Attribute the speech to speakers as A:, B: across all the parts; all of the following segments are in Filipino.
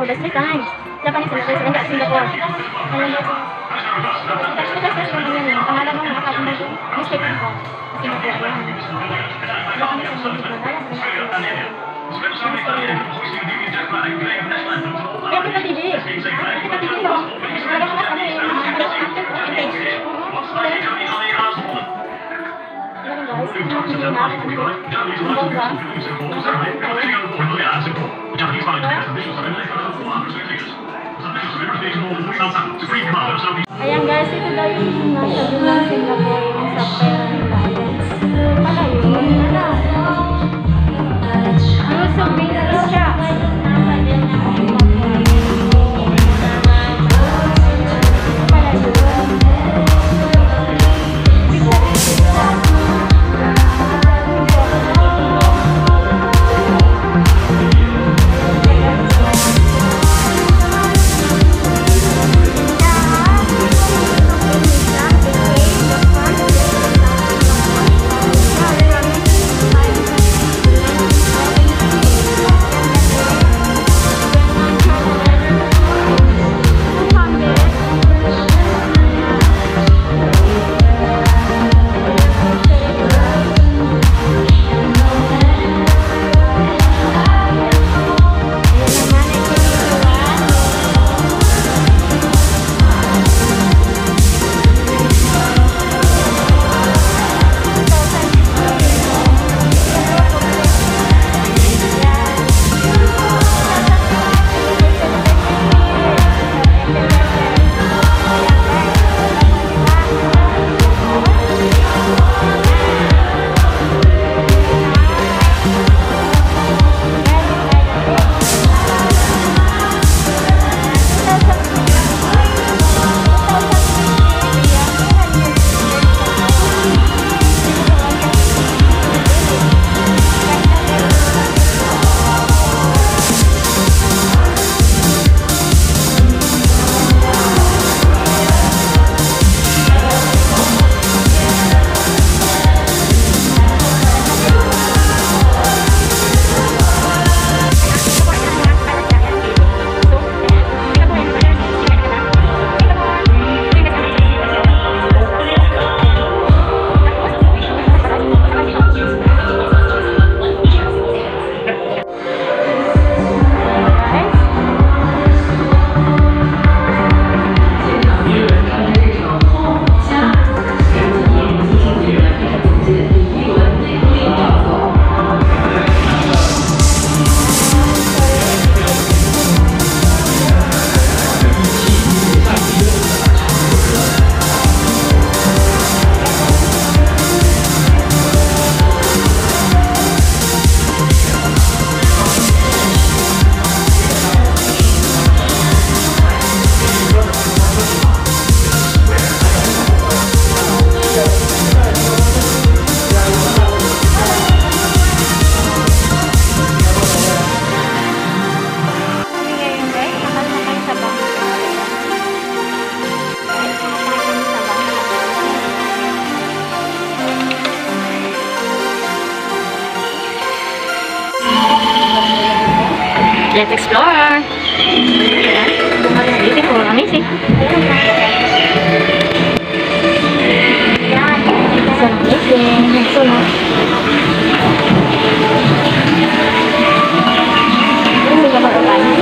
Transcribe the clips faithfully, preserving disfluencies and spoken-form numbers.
A: that's three times. Japanese University, and that's Singapore. Alam mo, that's because that's naman yun eh. Pangalan mo nga, kapag mo, mistake ko. Singapore, yan. Japanese University, kaya kita T V. Kita T V mo. Wala ka mas ano eh. Ano, active footage. Yan guys, hindi na ako kumbaga. Ayan guys, ito daw yung nasa Dulang Singapore yung sa pera nila. Pala yun, ano? Lusog English siya.
B: Let's explore! Beautiful, amazing! So amazing! So nice! This is about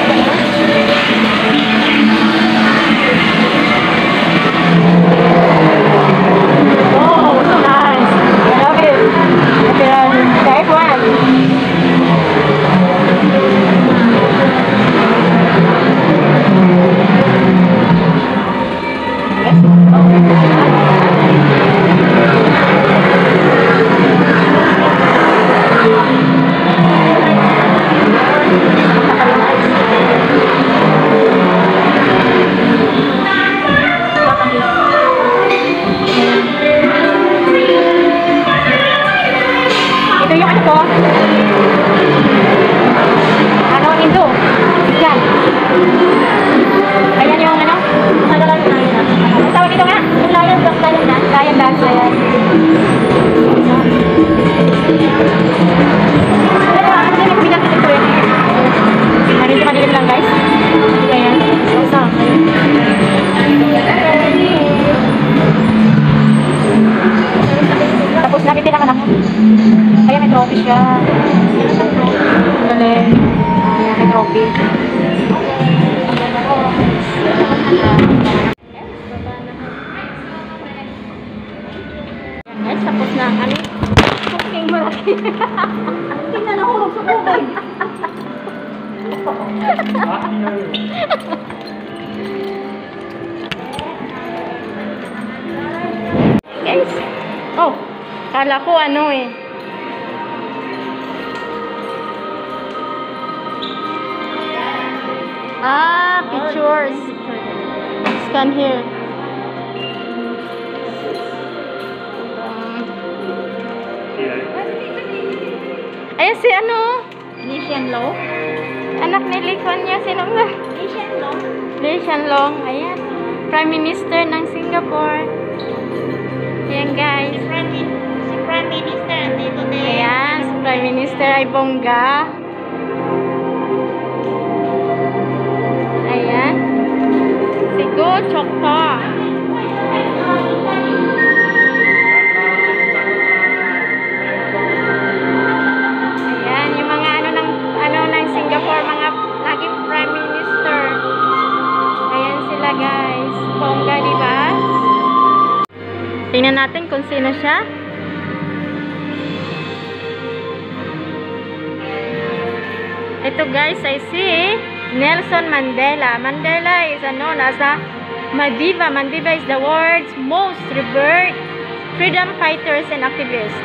B: oh, so nice! I love it! Okay, type one! siya. Galing. Ayan, may trophy. Ayan guys, tapos na ang aming cooking maraki.
A: Tingnan na hulog sa kubay.
B: Guys, oh, kala ko ano eh. Ah, pictures. Scan here. Ayan si ano?
A: Lee Hsien Loong.
B: Anak ni Lee Kuan Yew. Sino ba?
A: Lee Hsien Loong.
B: Lee Hsien Loong. Ayan. Prime Minister ng Singapore. Ayan guys.
A: Si Prime, si Prime Minister nandito din.
B: Ayan. Si Prime Minister ay bongga. Ayan. Si Go Chok Tong. Ayan. Yung mga ano ng, ano ng Singapore, mga naging Prime Minister. Ayan sila guys. Bongga, diba? Tingnan natin kung sino siya. Ito guys, I see Nelson Mandela. Mandela is known as a Madiba. Madiba is the world's most revered freedom fighters and activists.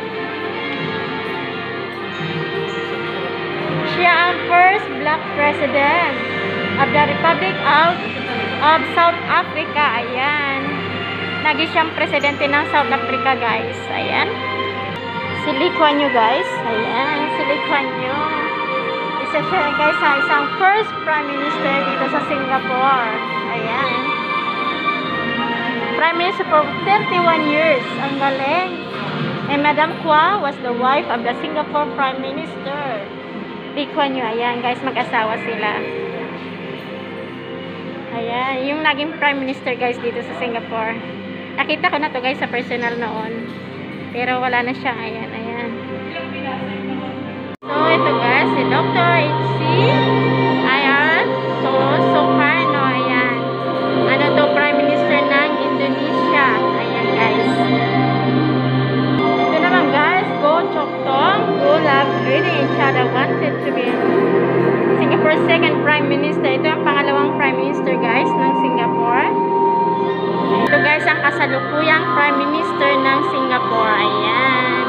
B: Siya ang first black president of the Republic of, of South Africa. Ayan. Naging siyang presidente ng South Africa guys. Ayan. Si Lee Kuan Yew guys. Ayan. Si Lee Kuan Yew. Isa siya guys sa isang first prime minister dito sa Singapore. Ayan. Prime minister for thirty-one years. Ang galing. And Madam Kua was the wife of the Singapore Prime Minister. Lee Kuan Yew. Ayan guys, mag-asawa sila. Ayan. Yung naging prime minister guys dito sa Singapore. Nakita ko na to guys sa personal noon. Pero wala na siya. Ayan, ayan. So, ito guys, si Doctor H C Ayan. So, Sukarno. Ayan. Ano to, Prime Minister ng Indonesia. Ayan guys. Ito naman guys, Go Chok Tong, who loved reading each other, wanted to be Singapore's second Prime Minister. Ito ang pangalawang Prime Minister guys ng Singapore. Ito guys ang kasalukuyang Prime Minister ng Singapore. Ayan.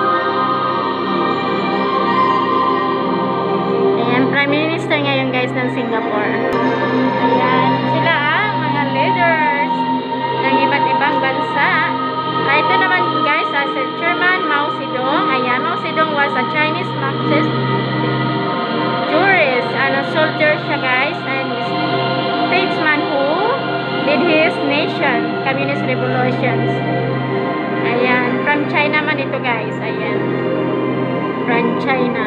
B: Ayan, Prime Minister ngayon guys ng Singapore. Ayan. Sila ang mga leaders ng iba't ibang bansa. Ah, ito naman guys, as a Chairman Mao Zedong. Ayan, Mao Zedong was a Chinese Marxist jurist and a soldier siya guys, and statesman who led his nation communist revolutions. Ayan, from China man ito guys. Ayan, from China.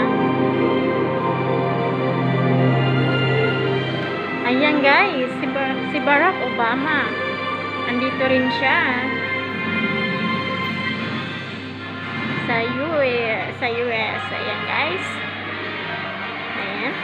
B: Ayan guys, si, Bar si Barack Obama andito rin siya sa U S sa U S. Ayan guys. Ayan.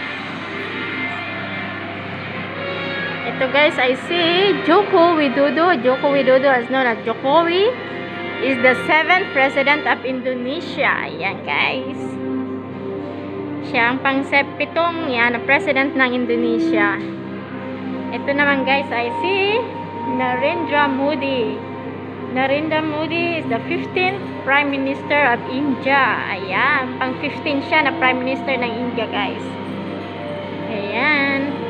B: Ito guys, I see Joko Widodo. Joko Widodo is known as Jokowi, is the seventh president of Indonesia. Ayan guys. Siya ang pang-sepitong yan, president ng Indonesia. Ito naman guys, I see Narendra Modi. Narendra Modi is the fifteenth Prime Minister of India. Ayan, pang fifteen siya na Prime Minister ng India guys. Ayan.